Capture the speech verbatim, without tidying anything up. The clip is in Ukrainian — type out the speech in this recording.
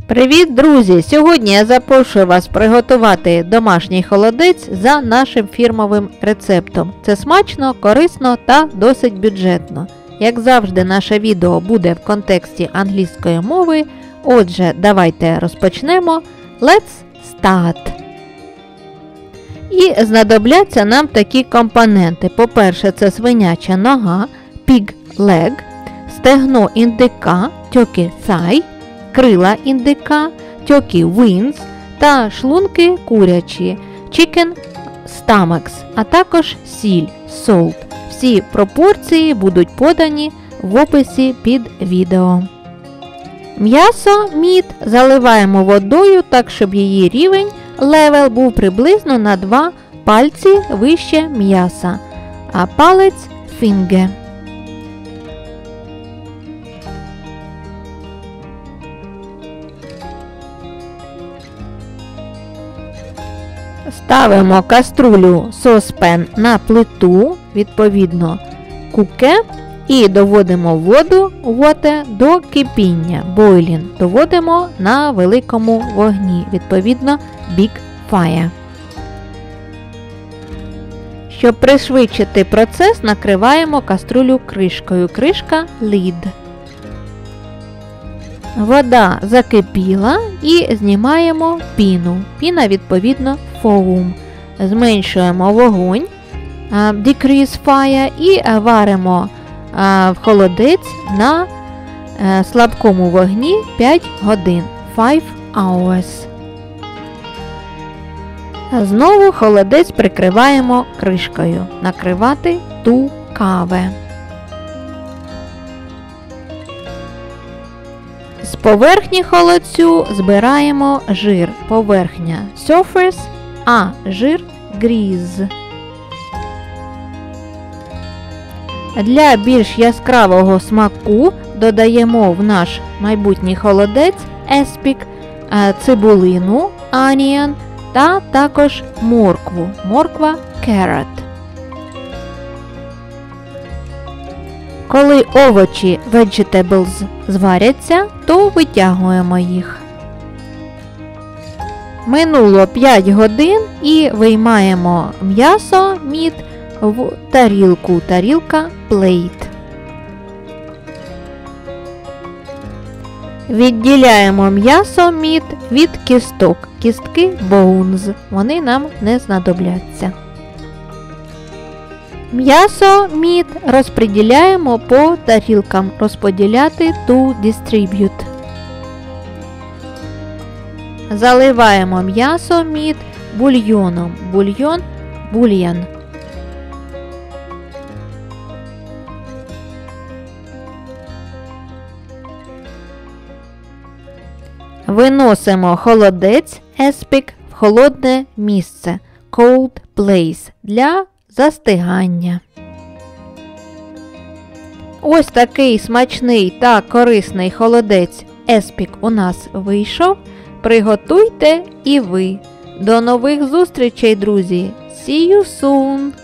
Привіт, друзі! Сьогодні я запрошую вас приготувати домашній холодець за нашим фірмовим рецептом. Це смачно, корисно та досить бюджетно. Як завжди, наше відео буде в контексті англійської мови. Отже, давайте розпочнемо. Let's start! І знадобляться нам такі компоненти. По-перше, це свиняча нога, pig leg, стегно індика, turkey thigh, крила індика, turkey wings та шлунки курячі, chicken stomachs, а також сіль, salt. Всі пропорції будуть подані в описі під відео. М'ясо, мід, заливаємо водою так, щоб її рівень, левел, був приблизно на два пальці вище м'яса, а палець finger. Ставимо каструлю соспен на плиту, відповідно куке, і доводимо воду water до кипіння, boiling, доводимо на великому вогні, відповідно big fire. Щоб пришвидшити процес, накриваємо каструлю кришкою, кришка lid. Вода закипіла і знімаємо піну. Піна, відповідно, foam. Зменшуємо вогонь, decrease fire, і варимо в холодець на слабкому вогні п'ять годин, five hours. Знову холодець прикриваємо кришкою. Накривати to cover. З поверхні холодцю збираємо жир. Поверхня surface, а жир grease. Для більш яскравого смаку додаємо в наш майбутній холодець еспік, цибулину, onion та також моркву. Морква carrot. Коли овочі vegetables зваряться, то витягуємо їх. Минуло п'ять годин і виймаємо м'ясо, мід, в тарілку. Тарілка plate. Відділяємо м'ясо, мід від кісток. Кістки bones. Вони нам не знадобляться. М'ясо, мід розподіляємо по тарілкам. Розподіляти to distribute. Заливаємо м'ясо, мід бульйоном. Бульйон, бульйон. Виносимо холодець еспік в холодне місце cold place для застигання. Ось такий смачний та корисний холодець еспік у нас вийшов. Приготуйте і ви. До нових зустрічей, друзі! See you soon!